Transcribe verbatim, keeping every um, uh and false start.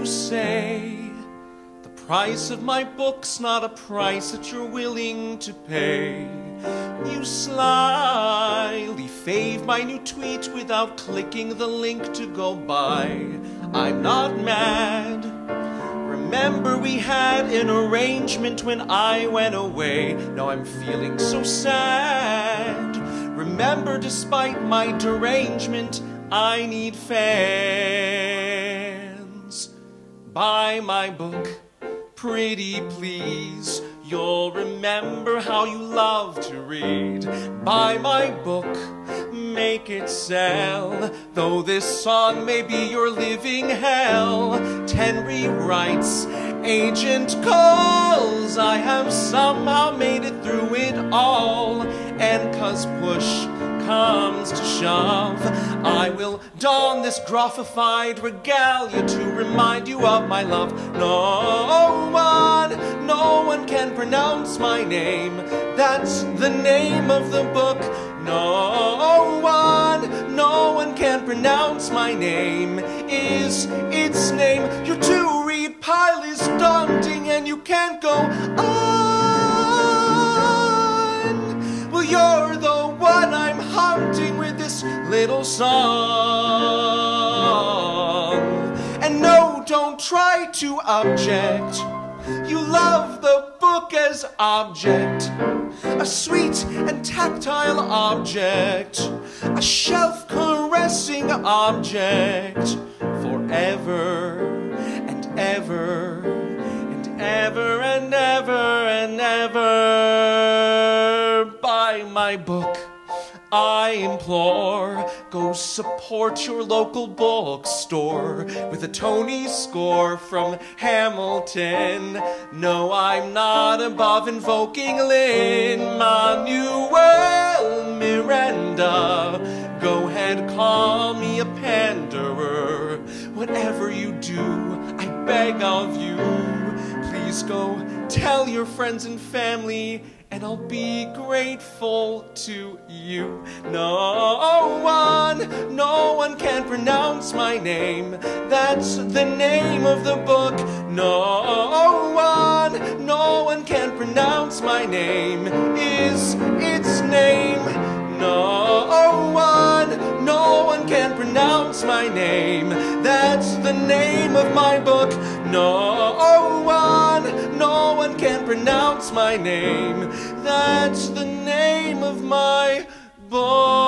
say the price of my book's not a price that you're willing to pay. You slyly fave my new tweet without clicking the link to go buy. I'm not mad. Remember we had an arrangement when I went away. Now I'm feeling so sad. Remember, despite my derangement, I need fans. Buy my book, pretty please. You'll remember how you love to read. Buy my book, make it sell. Though this song may be your living hell. Ten rewrites, agent calls. I have somehow made it through it all. And 'cause push comes to shove, I will don this gruffified regalia to remind you of my love. No one, no one can pronounce my name. That's the name of the book. No one, no one can pronounce my name. Is its name? Your to-read pile is daunting and you can't go on. Well, you're the one I'm haunting with this little song. And no, don't try to object. You love the book as object, a sweet and tactile object, a shelf-caressing object, forever and ever and ever and ever and ever. Buy my book, I implore. Go support your local bookstore with a Tony score from Hamilton. No, I'm not above invoking Lin-Manuel Miranda. Go ahead, call me a panderer. Whatever you do, I beg of you, please go tell your friends and family, and I'll be grateful to you. No one, no one can pronounce my name. That's the name of the book. No one, no one can pronounce my name. Is its name? No one, no one can pronounce my name. That's the name of my book. No one, no one can pronounce my name. That's the name of my book.